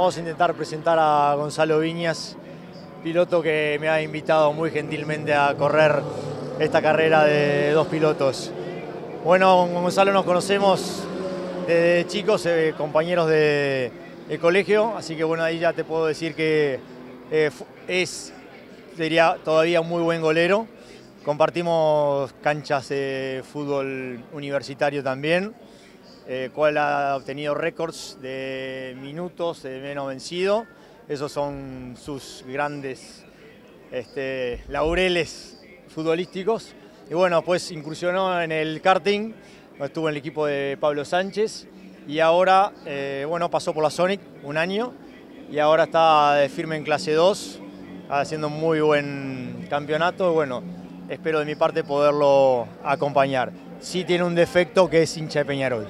vamos a intentar presentar a Gonzalo Viñas, piloto que me ha invitado muy gentilmente a correr esta carrera de dos pilotos. Bueno, con Gonzalo nos conocemos desde chicos, compañeros de colegio, así que bueno, ahí ya te puedo decir que sería todavía un muy buen golero. Compartimos canchas de fútbol universitario también, cual ha obtenido récords de minutos de menos vencido. Esos son sus grandes laureles futbolísticos. Y bueno, pues incursionó en el karting, estuvo en el equipo de Pablo Sánchez y ahora, bueno, pasó por la Sonic un año y ahora está de firme en clase 2, haciendo un muy buen campeonato. Bueno, espero de mi parte poderlo acompañar. Sí tiene un defecto, que es hincha de Peñarol.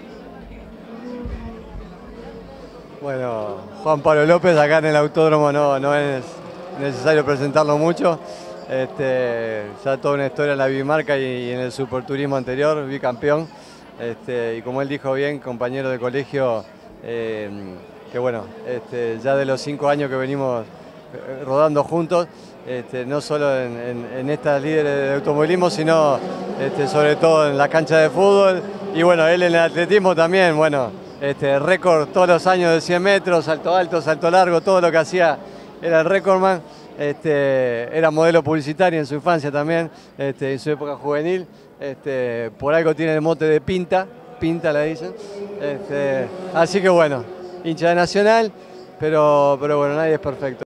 Bueno, Juan Pablo López, acá en el autódromo no es necesario presentarlo mucho. Ya toda una historia en la bimarca y en el superturismo anterior, bicampeón. Y como él dijo bien, compañero de colegio, que bueno, ya de los 5 años que venimos rodando juntos, no solo en estas líderes de automovilismo, sino sobre todo en la cancha de fútbol. Y bueno, él en el atletismo también, bueno, récord todos los años de 100 metros, salto alto, salto largo, todo lo que hacía era el recordman. Era modelo publicitario en su infancia también, en su época juvenil. Por algo tiene el mote de Pinta le dicen. Así que bueno, hincha de Nacional, pero bueno, nadie es perfecto.